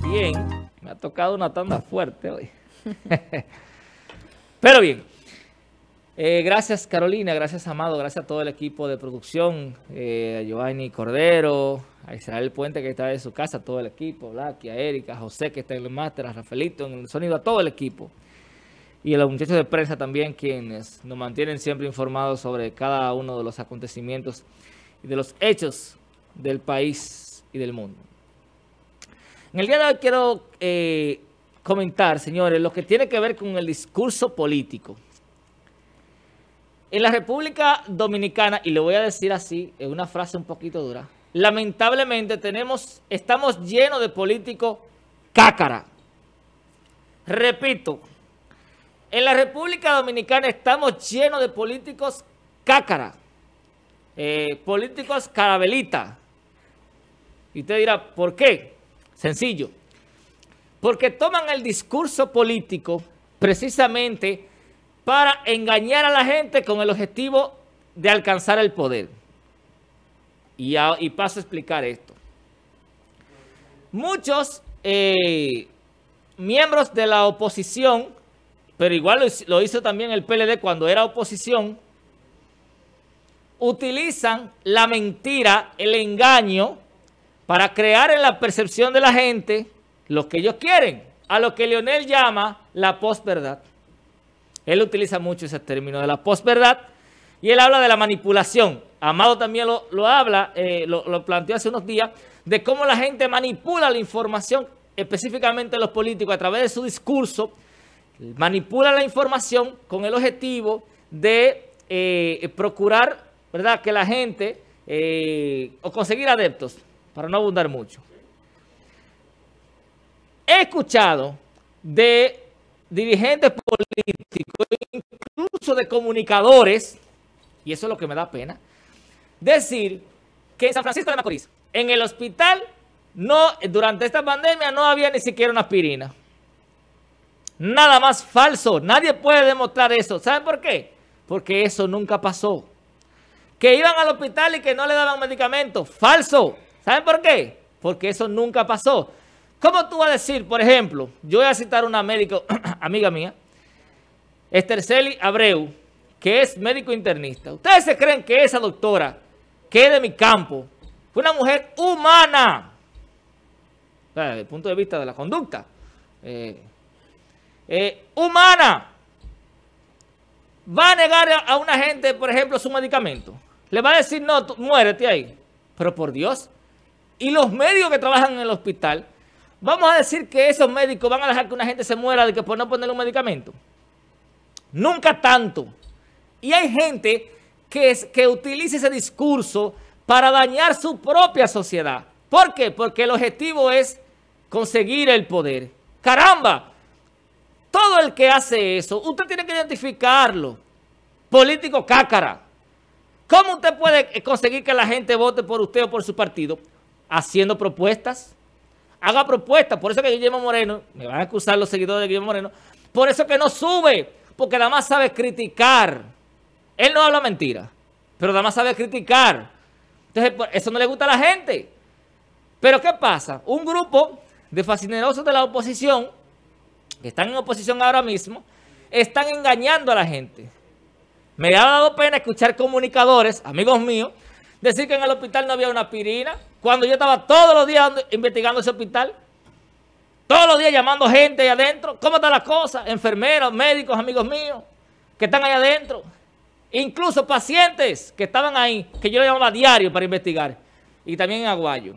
Bien, me ha tocado una tanda fuerte hoy. Pero bien, gracias Carolina, gracias Amado, gracias a todo el equipo de producción, a Giovanni Cordero, a Israel Puente que está en su casa, a todo el equipo, Blacky, a Erika, a José que está en el máster, a Rafaelito en el sonido, a todo el equipo. Y a los muchachos de prensa también, quienes nos mantienen siempre informados sobre cada uno de los acontecimientos y de los hechos del país y del mundo. En el día de hoy quiero comentar, señores, lo que tiene que ver con el discurso político. En la República Dominicana, y lo voy a decir así, es una frase un poquito dura, lamentablemente estamos llenos de políticos cácara. Repito, en la República Dominicana estamos llenos de políticos cácara, políticos carabelita. Y usted dirá, ¿por qué? Sencillo. Porque toman el discurso político precisamente para engañar a la gente con el objetivo de alcanzar el poder. Y paso a explicar esto. Muchos miembros de la oposición, pero igual lo hizo también el PLD cuando era oposición, utilizan la mentira, el engaño, para crear en la percepción de la gente lo que ellos quieren, a lo que Leonel llama la posverdad. Él utiliza mucho ese término de la posverdad y él habla de la manipulación. Amado también lo habla, lo planteó hace unos días, de cómo la gente manipula la información, específicamente los políticos, a través de su discurso, manipula la información con el objetivo de procurar, ¿verdad?, que la gente, o conseguir adeptos, para no abundar mucho. He escuchado de dirigentes políticos, incluso de comunicadores, y eso es lo que me da pena, decir que en San Francisco de Macorís, en el hospital, durante esta pandemia no había ni siquiera una aspirina. Nada más falso. Nadie puede demostrar eso. ¿Saben por qué? Porque eso nunca pasó. Que iban al hospital y que no le daban medicamentos. Falso. ¿Saben por qué? Porque eso nunca pasó. ¿Cómo tú vas a decir, por ejemplo, yo voy a citar a una médico, amiga mía, Esterceli Abreu, que es médico internista? ¿Ustedes se creen que esa doctora, que es de mi campo, fue una mujer humana, desde el punto de vista de la conducta, humana, va a negar a una gente, por ejemplo, su medicamento? Le va a decir, no, tú, muérete ahí. Pero por Dios, y los médicos que trabajan en el hospital, vamos a decir que esos médicos van a dejar que una gente se muera de que por no ponerle un medicamento. Nunca tanto. Y hay gente que utiliza ese discurso para dañar su propia sociedad. ¿Por qué? Porque el objetivo es conseguir el poder. ¡Caramba! Todo el que hace eso, usted tiene que identificarlo. Político cácara. ¿Cómo usted puede conseguir que la gente vote por usted o por su partido? Haciendo propuestas. Haga propuestas. Por eso que Guillermo Moreno, me van a acusar los seguidores de Guillermo Moreno, por eso que no sube, porque nada más sabe criticar. Él no habla mentira, pero nada más sabe criticar. Entonces, eso no le gusta a la gente. Pero ¿qué pasa? Un grupo de fascinerosos de la oposición, que están en oposición ahora mismo, están engañando a la gente. Me ha dado pena escuchar comunicadores, amigos míos, decir que en el hospital no había una aspirina, cuando yo estaba todos los días investigando ese hospital, todos los días llamando gente ahí adentro. ¿Cómo están las cosas? Enfermeros, médicos, amigos míos, que están ahí adentro. Incluso pacientes que estaban ahí, que yo le llamaba a diario para investigar. Y también en Aguayo.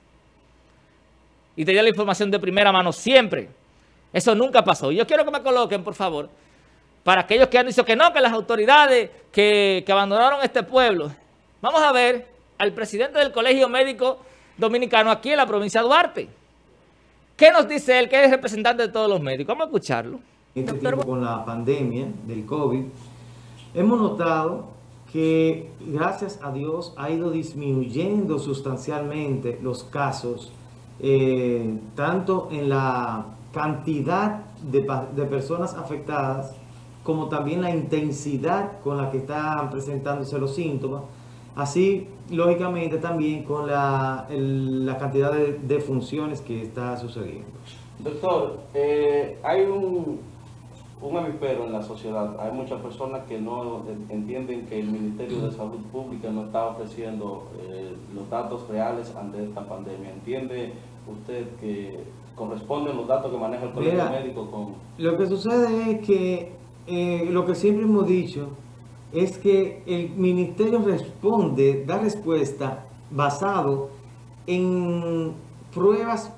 Y tenía la información de primera mano siempre. Eso nunca pasó. Y yo quiero que me coloquen, por favor, para aquellos que han dicho que no, que las autoridades que abandonaron este pueblo. Vamos a ver al presidente del Colegio Médico Dominicano aquí en la provincia de Duarte. ¿Qué nos dice él, que es representante de todos los médicos? Vamos a escucharlo. Este tiempo con la pandemia del COVID, hemos notado que, gracias a Dios, ha ido disminuyendo sustancialmente los casos, tanto en la cantidad de personas afectadas, como también la intensidad con la que están presentándose los síntomas, Así, lógicamente, también con la cantidad de funciones que está sucediendo. Doctor, hay un avispero en la sociedad. Hay muchas personas que no entienden que el Ministerio de Salud Pública no está ofreciendo los datos reales ante esta pandemia. ¿Entiende usted que corresponden los datos que maneja el Colegio Médico con...? Lo que sucede es que lo que siempre hemos dicho es que el ministerio da respuesta basado en pruebas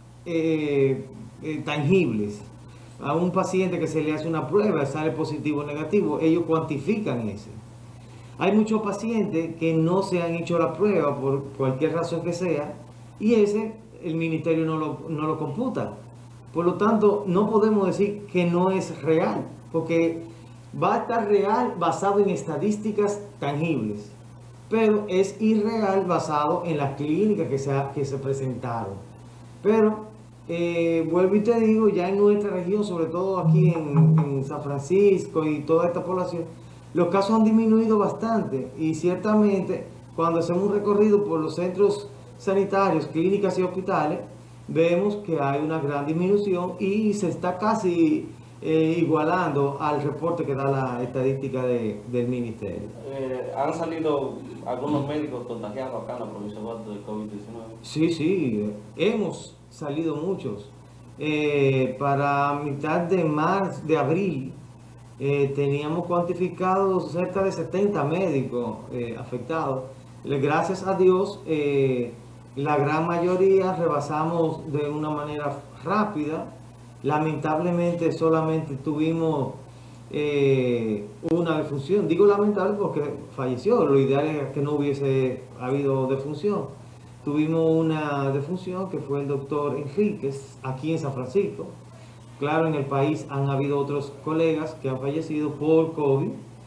tangibles. A un paciente que se le hace una prueba, sale positivo o negativo, ellos cuantifican ese. Hay muchos pacientes que no se han hecho la prueba por cualquier razón que sea, y ese el ministerio no lo computa. Por lo tanto, no podemos decir que no es real, porque va a estar real basado en estadísticas tangibles, pero es irreal basado en las clínicas que se presentaron. Pero vuelvo y te digo, ya en nuestra región, sobre todo aquí en San Francisco y toda esta población, los casos han disminuido bastante, y ciertamente cuando hacemos un recorrido por los centros sanitarios, clínicas y hospitales, vemos que hay una gran disminución y se está casi igualando al reporte que da la estadística del ministerio. ¿Han salido algunos médicos contagiados acá en la provincia de Duarte del COVID-19? Sí, hemos salido muchos. Para mitad de abril teníamos cuantificados cerca de 70 médicos afectados. Gracias a Dios, la gran mayoría rebasamos de una manera rápida. Lamentablemente solamente tuvimos una defunción. Digo lamentable porque falleció. Lo ideal es que no hubiese habido defunción. Tuvimos una defunción que fue el doctor Enríquez aquí en San Francisco. Claro, en el país han habido otros colegas que han fallecido por COVID,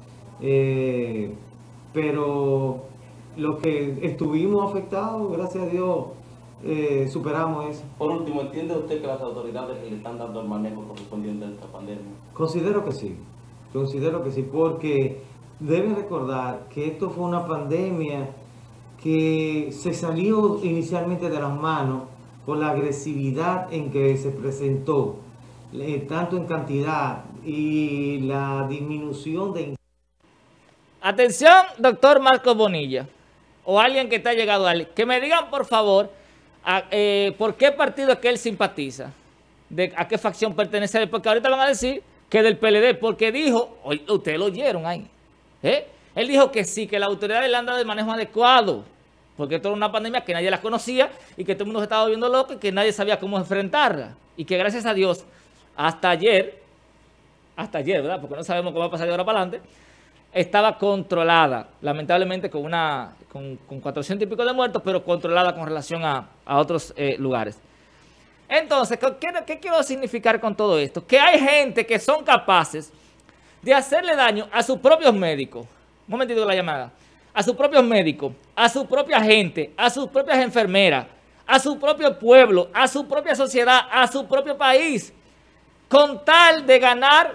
pero los que estuvimos afectados, gracias a Dios, superamos eso. Por último, ¿entiende usted que las autoridades le están dando el manejo correspondiente a esta pandemia? Considero que sí, porque deben recordar que esto fue una pandemia que se salió inicialmente de las manos por la agresividad en que se presentó, tanto en cantidad y la disminución de... Atención, doctor Marcos Bonilla, o alguien que te ha llegado a él, que me digan por favor por qué partido es que él simpatiza, a qué facción pertenece, porque ahorita van a decir que del PLD, porque dijo, ustedes lo oyeron ahí, él dijo que sí, que las autoridades le han dado el manejo adecuado, porque esto era una pandemia que nadie la conocía y que todo el mundo se estaba volviendo loco y que nadie sabía cómo enfrentarla, y que gracias a Dios, hasta ayer, ¿verdad? Porque no sabemos cómo va a pasar de ahora para adelante, estaba controlada, lamentablemente con 400 y pico de muertos, pero controlada con relación a otros lugares. Entonces, ¿qué quiero significar con todo esto? Que hay gente que son capaces de hacerle daño a sus propios médicos. Un momentito de la llamada. A sus propios médicos, a su propia gente, a sus propias enfermeras, a su propio pueblo, a su propia sociedad, a su propio país, con tal de ganar,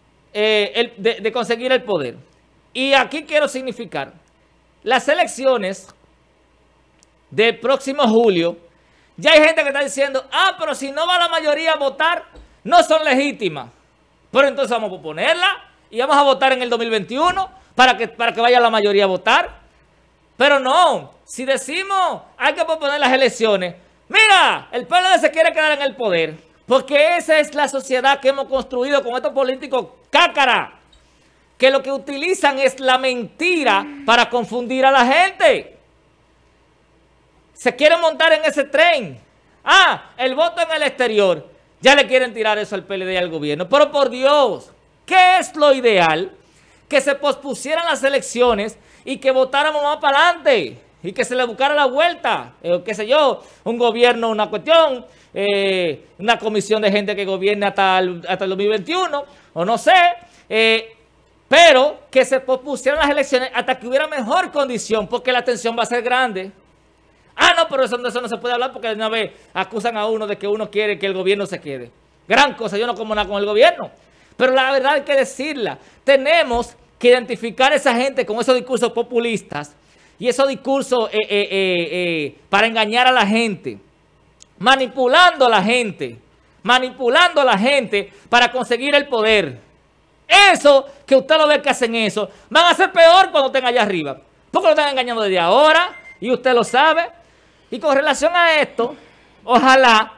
de conseguir el poder. Y aquí quiero significar, las elecciones del próximo julio, ya hay gente que está diciendo, pero si no va la mayoría a votar, no son legítimas. Pero entonces vamos a proponerla y vamos a votar en el 2021 para que vaya la mayoría a votar. Pero no, si decimos hay que proponer las elecciones, mira, el PLD se quiere quedar en el poder, porque esa es la sociedad que hemos construido con estos políticos cácara, que lo que utilizan es la mentira para confundir a la gente. Se quieren montar en ese tren. El voto en el exterior. Ya le quieren tirar eso al PLD y al gobierno. Pero por Dios, ¿qué es lo ideal? Que se pospusieran las elecciones y que votáramos más para adelante. Y que se le buscara la vuelta. Qué sé yo, un gobierno, una cuestión, una comisión de gente que gobierne hasta el 2021, o no sé. Pero que se pospusieran las elecciones hasta que hubiera mejor condición, porque la tensión va a ser grande. No, pero eso no se puede hablar porque de una vez acusan a uno de que uno quiere que el gobierno se quede. Gran cosa, yo no como nada con el gobierno. Pero la verdad hay que decirla. Tenemos que identificar a esa gente con esos discursos populistas y esos discursos para engañar a la gente, manipulando a la gente para conseguir el poder. Eso, que usted lo ve que hacen eso, van a ser peor cuando estén allá arriba, porque lo están engañando desde ahora, y usted lo sabe. Y con relación a esto, ojalá,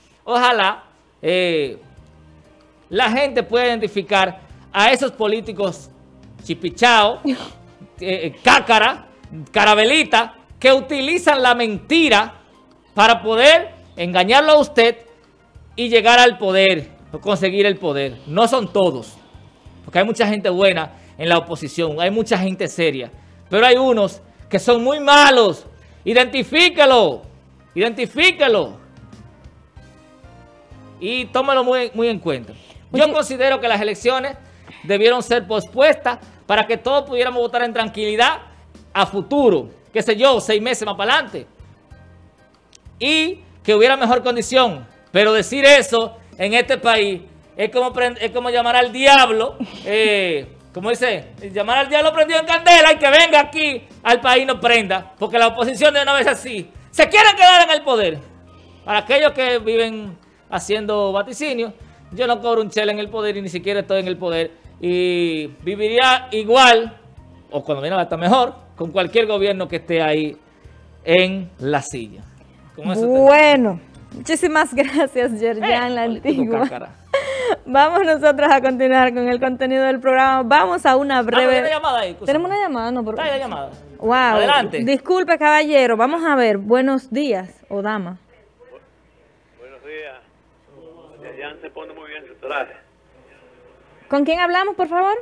la gente pueda identificar a esos políticos chipichao, cácara, carabelita, que utilizan la mentira para poder engañarlo a usted y llegar al poder, o conseguir el poder. No son todos, porque hay mucha gente buena en la oposición, hay mucha gente seria, pero hay unos que son muy malos. Identifíquelo y tómelo muy en cuenta. Yo considero que las elecciones debieron ser pospuestas para que todos pudiéramos votar en tranquilidad a futuro, qué sé yo, 6 meses más para adelante, y que hubiera mejor condición. Pero decir eso en este país es como llamar al diablo, como dice, llamar al diablo prendido en candela y que venga aquí al país y nos prenda, porque la oposición de una vez así se quieren quedar en el poder. Para aquellos que viven haciendo vaticinios, yo no cobro un chel en el poder y ni siquiera estoy en el poder, y viviría igual, o cuando viene hasta mejor, con cualquier gobierno que esté ahí en la silla. Bueno, muchísimas gracias, Yerjan La Antigua. Vamos nosotros a continuar con el contenido del programa. Vamos a una breve... ¿Una llamada ahí? ¿Tenemos una llamada? No, ¿Está ahí la llamada? Wow. Adelante. Disculpe, caballero. Vamos a ver. Buenos días, o dama. Buenos días. Yerjan se pone muy bien su traje. ¿Con quién hablamos, por favor?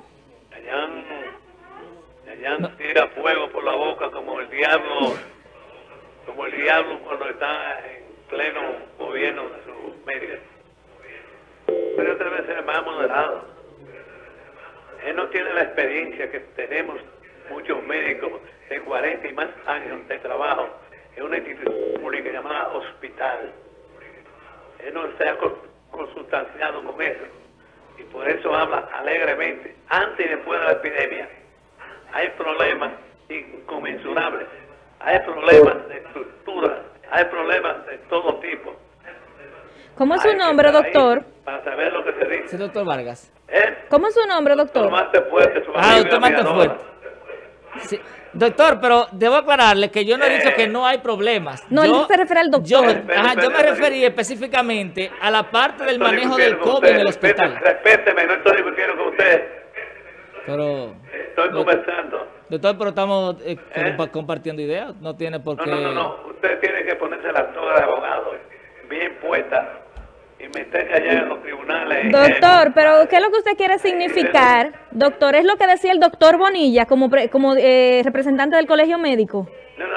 Yerjan tira fuego por la boca como el diablo cuando está en pleno gobierno de sus medios. Pero otra vez es más moderado. Él no tiene la experiencia que tenemos muchos médicos de 40 y más años de trabajo en una institución pública llamada hospital. Él no se ha consustanciado con eso y por eso habla alegremente. Antes y después de la epidemia hay problemas inconmensurables, hay problemas de estructura, hay problemas de todo tipo. ¿Cómo es su nombre, doctor? Para saber lo que se dice. Sí, doctor Vargas. ¿Cómo es su nombre, doctor? Doctor Mantefuerte. Sí. Doctor, pero debo aclararle que yo no he dicho que no hay problemas. No, él se refiere al doctor. Yo me referí específicamente a la parte del manejo del COVID en el hospital. Respéteme, no estoy discutiendo con usted. Pero... Estoy conversando. Doctor, pero estamos compartiendo ideas. No tiene por qué... No. Usted tiene que ponerse la toga de abogado bien puesta y meterse allá en los tribunales. Doctor, pero ¿qué es lo que usted quiere significar? Doctor, ¿es lo que decía el doctor Bonilla como representante del colegio médico?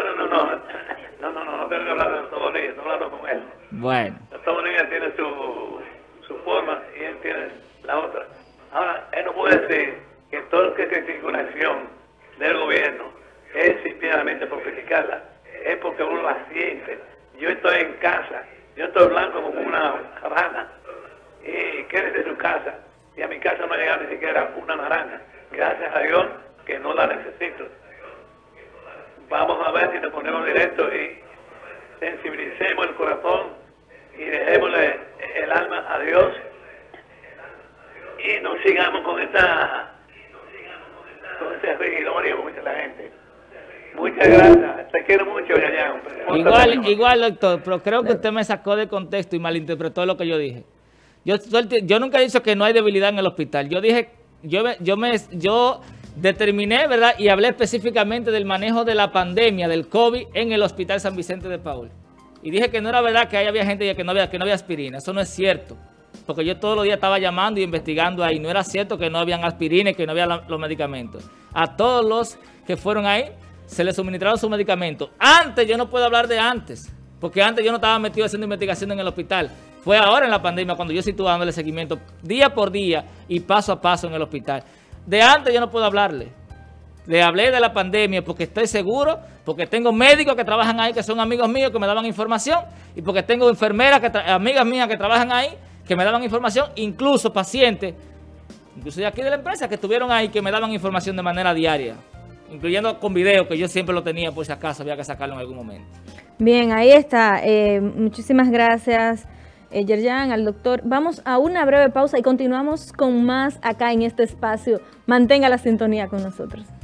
No tengo que hablar del doctor Bonilla, estoy hablando con él. Bueno. El doctor Bonilla tiene su forma y él tiene la otra. Ahora, él no puede decir que todo lo que critica una acción del gobierno es simplemente por criticarla, es porque uno la siente. Yo estoy en casa, yo estoy blanco como una rana y quédese en su casa, y a mi casa no ha llegado ni siquiera una naranja, gracias a Dios que no la necesito. Vamos a ver si nos ponemos directo y sensibilicemos el corazón y dejémosle el alma a Dios y no sigamos con ese rigidorio como dice la gente. Muchas gracias, te quiero mucho, Yerjan. Igual, doctor, pero creo que usted me sacó de contexto y malinterpretó lo que yo dije. Yo nunca he dicho que no hay debilidad en el hospital. Yo dije, yo determiné, ¿verdad? Y hablé específicamente del manejo de la pandemia del COVID en el Hospital San Vicente de Paúl. Y dije que no era verdad que ahí había gente que no había aspirina. Eso no es cierto. Porque yo todos los días estaba llamando y investigando ahí. No era cierto que no habían aspirina y que no había los medicamentos. A todos los que fueron ahí se les suministraron sus medicamentos. Antes, yo no puedo hablar de antes, porque antes yo no estaba metido haciendo investigación en el hospital. Fue ahora en la pandemia cuando yo estuve dándole seguimiento día por día y paso a paso en el hospital. De antes yo no puedo hablarle. Le hablé de la pandemia porque estoy seguro, porque tengo médicos que trabajan ahí que son amigos míos que me daban información, y porque tengo enfermeras, amigas mías que trabajan ahí que me daban información, incluso pacientes, incluso de aquí de la empresa que estuvieron ahí que me daban información de manera diaria. incluyendo con video, que yo siempre lo tenía por si acaso había que sacarlo en algún momento. Bien, ahí está. Muchísimas gracias, Yerjan, al doctor. Vamos a una breve pausa y continuamos con más acá en este espacio. Mantenga la sintonía con nosotros.